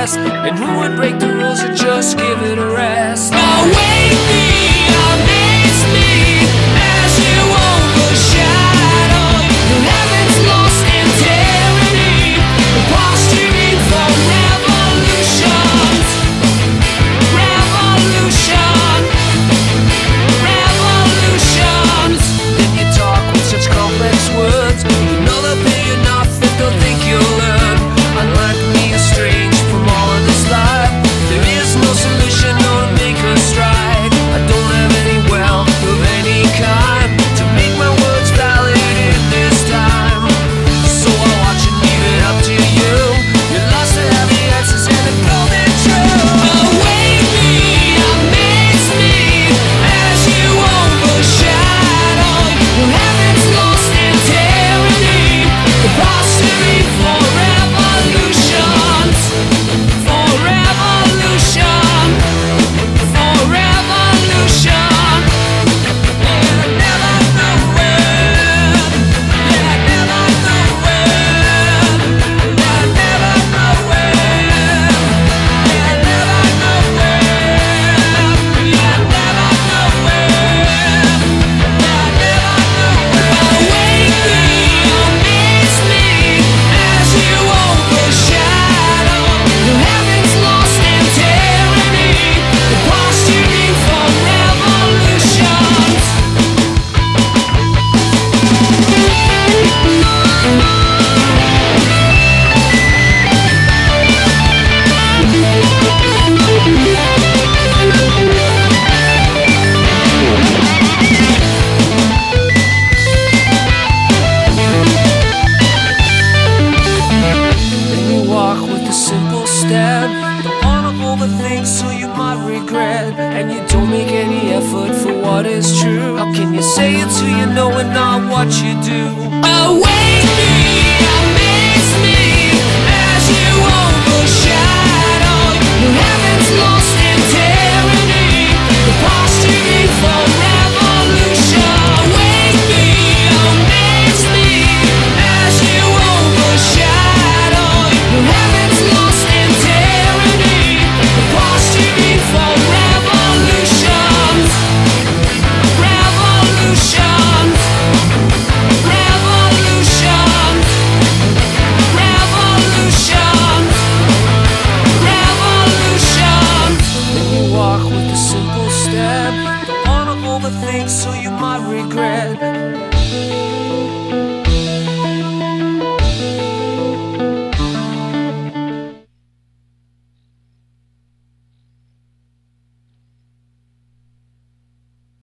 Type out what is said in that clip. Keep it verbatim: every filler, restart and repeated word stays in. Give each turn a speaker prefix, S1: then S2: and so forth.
S1: best, and who would break the rules and just give it a rest? Awake me, amaze me, as you overshadow the heavens lost in tyranny, posturing for revolutions, revolution, revolutions. Then you talk with such complex words, you know they'll pay enough if they'll think you'll learn. Unlike me, estranged from all of this life, there is no solution, no to make us stride. I don't have any wealth of any kind to make my words valid in this time, so I'll watch and leave it up to you. You're lost to have the answers and the golden truth. Awake me, amaze me, as you overshadow the heavens lost in tyranny, the posturing for revolutions, for revolution, for revolution. And I never know when, yeah, I never know when, yeah, I never know when, yeah, I never know when, yeah, I never know when, yeah, I never know when. Awake me, amaze me, as you overshadow the heavens lost in tyranny, the posturing for revolutions. Then you walk with a simple step, don't wanna overthink so you might regret, and you don't make any effort for what is true. How can you say it till you know and not what you do? Awake me,